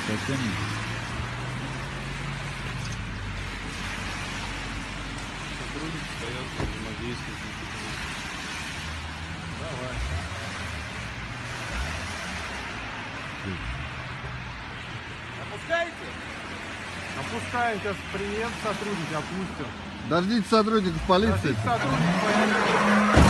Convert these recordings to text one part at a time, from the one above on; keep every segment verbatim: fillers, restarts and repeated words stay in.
совсем нет. Сотрудник остается взаимодействовать. Давай. Опускаете? Опускаем. Сейчас приедет сотрудник, опустим. Дождитесь сотрудников полиции. Дождитесь сотрудников полиции.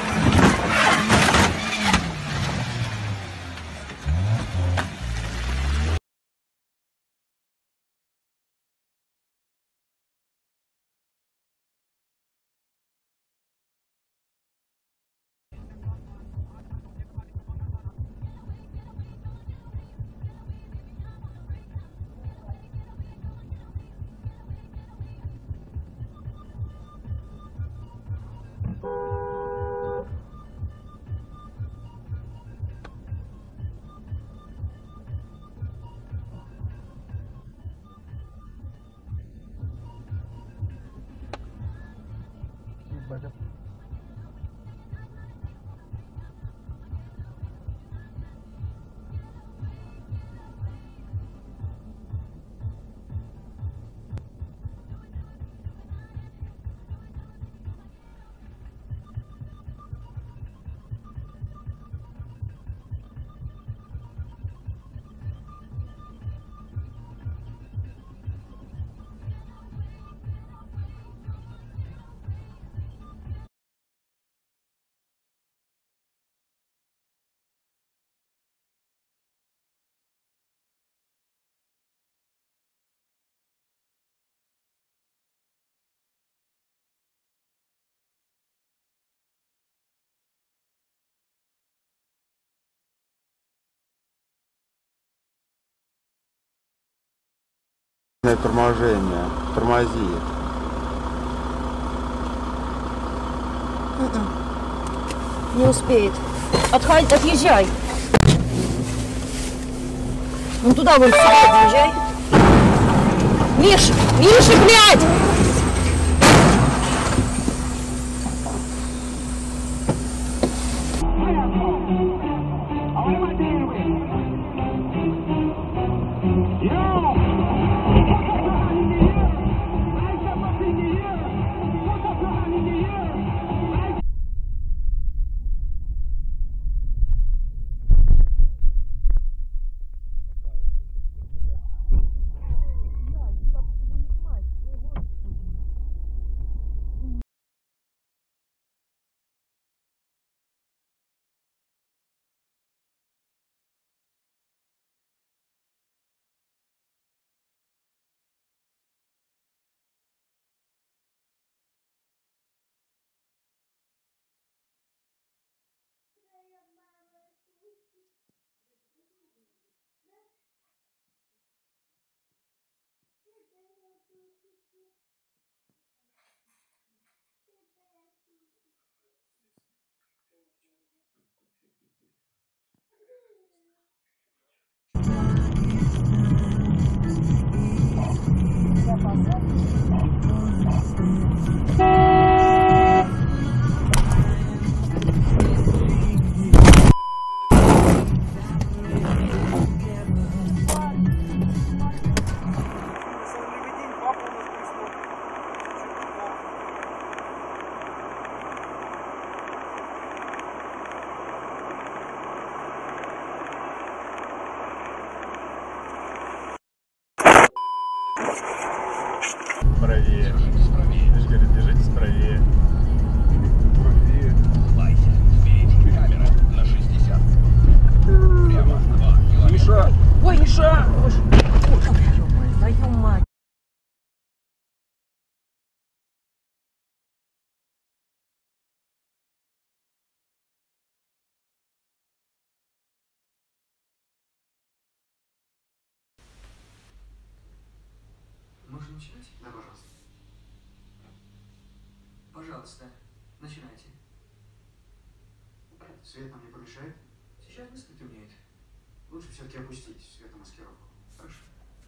Батя. Торможение. Тормози. Не успеет. Отходи, отъезжай. Ну туда вон сюда подъезжай. Миш, Миша, блядь! Правее. Ты говорит, держитесь правее. Правее. Камера на шестьдесят. Прямо два километра. Миша! Ой, Миша! Твою мать! Можно начинать? Да, пожалуйста. Пожалуйста, начинайте. Свет нам не помешает? Сейчас быстро темнеет. Лучше все-таки опустить светомаскировку. Хорошо.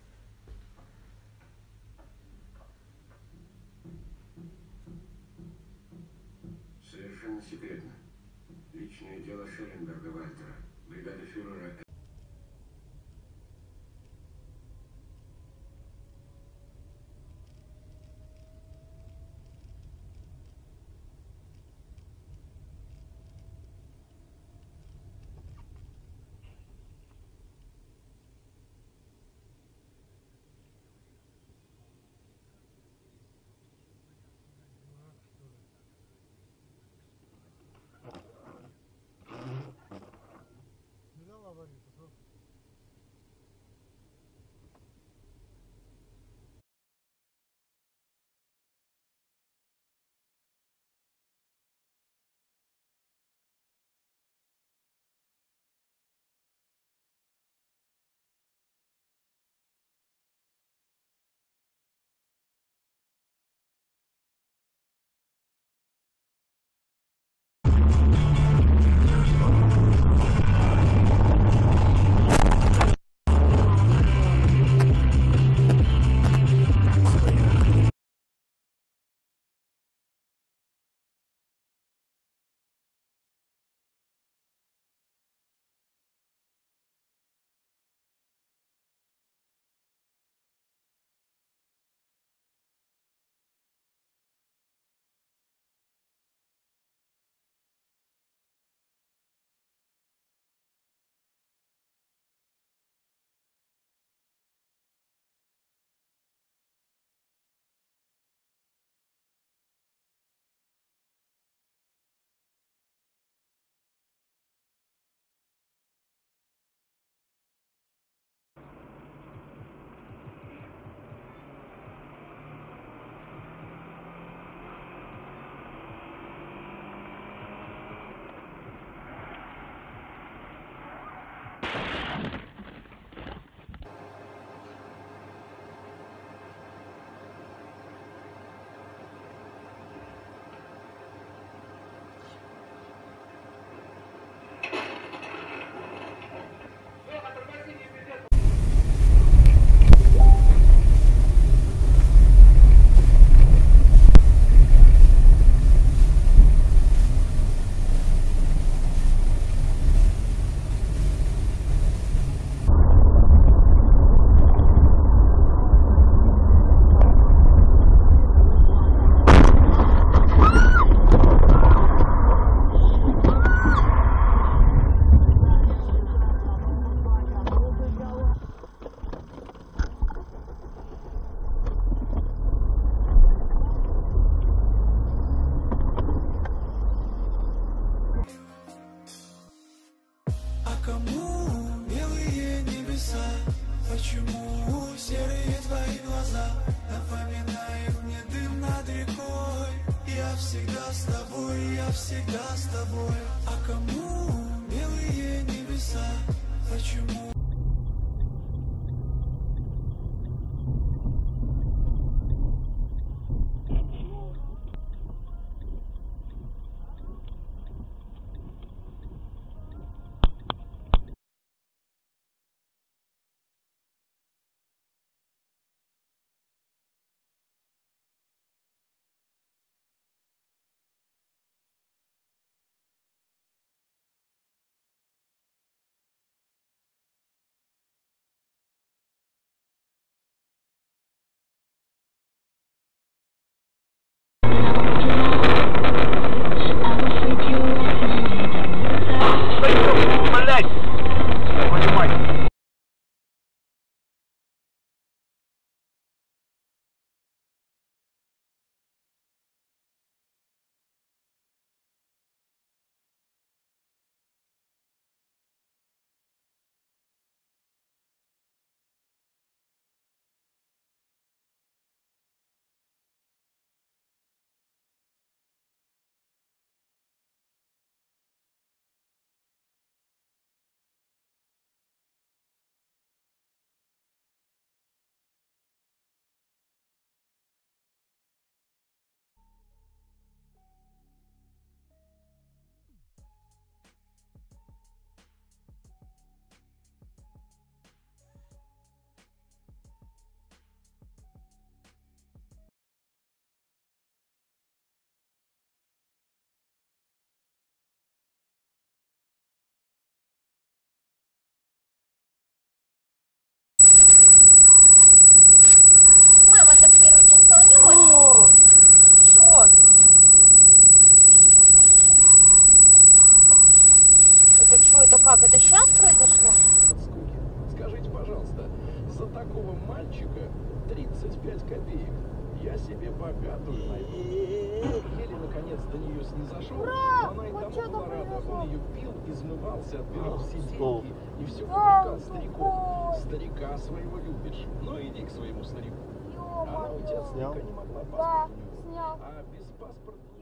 Совершенно секретно. Личное дело Шелленберга Вальтера, бригады фюрера. кому белые небеса? Почему серые твои глаза напоминают мне дым над рекой? Я всегда с тобой, я всегда с тобой. А кому белые небеса? Почему? Мама, так первый день стал не очень. Что? Это что, это как? Это сейчас произошло? Скажите, пожалуйста, за такого мальчика тридцать пять копеек. Я себе богатую найду. Еле наконец до нее снизошел, но она и тому была рада. Он ее пил, измывался, отбирал все деньги и все попрекал стариков. Старика своего любишь, ну иди к своему старику. Она у тебя старика не могла паспорт у него, а без паспорта